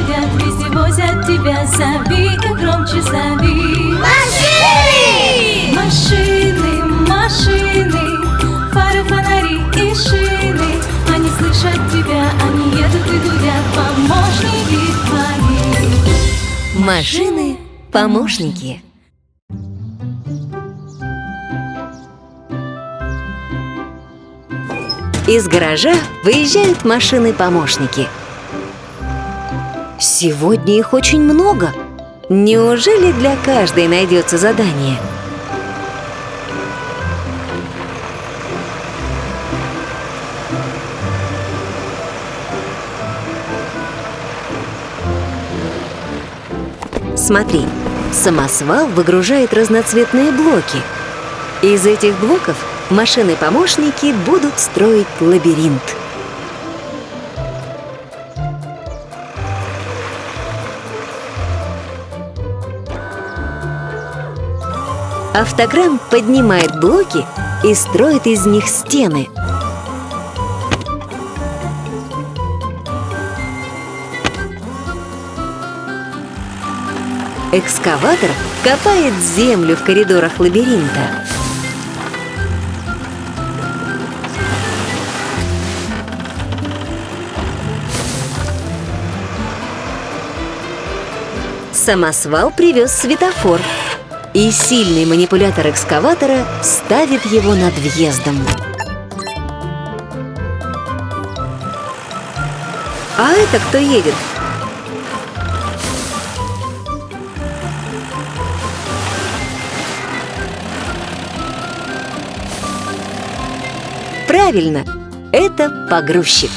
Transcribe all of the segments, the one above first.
едят, везде возят тебя. Зови и громче зови. Машины! Машины, машины, фары, фонари и шины. Они слышат тебя, они едут и гудят, помощники твои. Машины-помощники. Из гаража выезжают машины-помощники. Сегодня их очень много. Неужели для каждой найдется задание? Смотри, самосвал выгружает разноцветные блоки. Из этих блоков машины-помощники будут строить лабиринт. Автокран поднимает блоки и строит из них стены. Экскаватор копает землю в коридорах лабиринта. Самосвал привез светофор, и сильный манипулятор экскаватора ставит его над въездом. А это кто едет? Правильно, это погрузчик.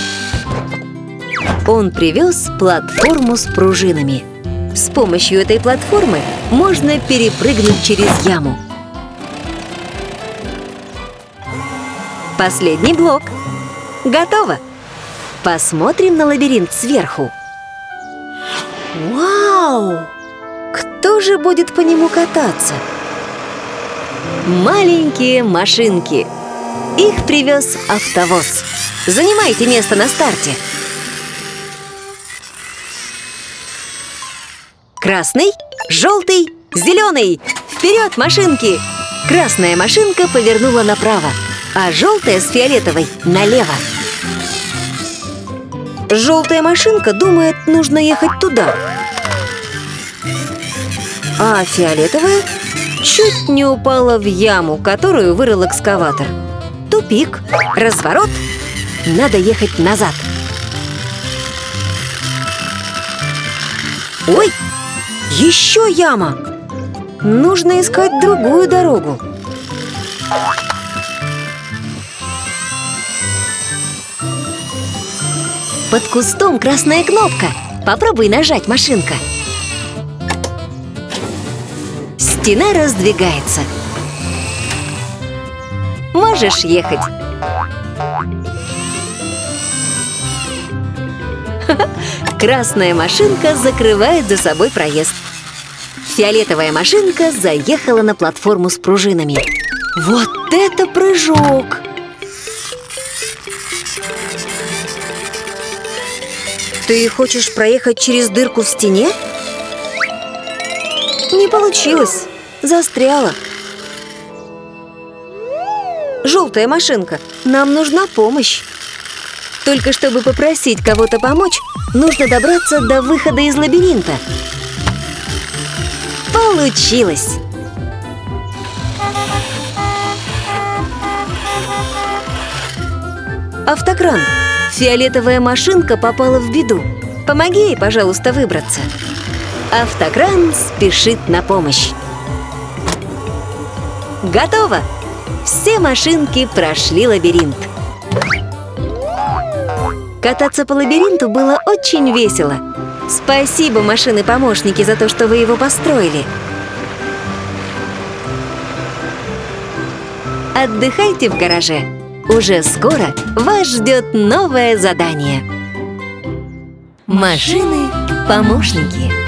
Он привез платформу с пружинами. С помощью этой платформы можно перепрыгнуть через яму. Последний блок. Готово! Посмотрим на лабиринт сверху. Вау! Кто же будет по нему кататься? Маленькие машинки. Их привез автовоз. Занимайте место на старте. Красный, желтый, зеленый. Вперед, машинки! Красная машинка повернула направо, а желтая с фиолетовой налево. Желтая машинка думает, нужно ехать туда. А фиолетовая чуть не упала в яму, которую вырыл экскаватор. Тупик, разворот, надо ехать назад. Ой, еще яма! Нужно искать другую дорогу. Под кустом красная кнопка. Попробуй нажать, машинка. Стена раздвигается. Можешь ехать. Красная машинка закрывает за собой проезд. Фиолетовая машинка заехала на платформу с пружинами. Вот это прыжок! Ты хочешь проехать через дырку в стене? Не получилось. Застряла. Желтая машинка, нам нужна помощь. Только чтобы попросить кого-то помочь, нужно добраться до выхода из лабиринта. Получилось! Автокран, фиолетовая машинка попала в беду. Помоги ей, пожалуйста, выбраться. Автокран спешит на помощь. Готово! Все машинки прошли лабиринт. Кататься по лабиринту было очень весело. Спасибо, машины-помощники, за то, что вы его построили. Отдыхайте в гараже. Уже скоро вас ждет новое задание. Машины-помощники.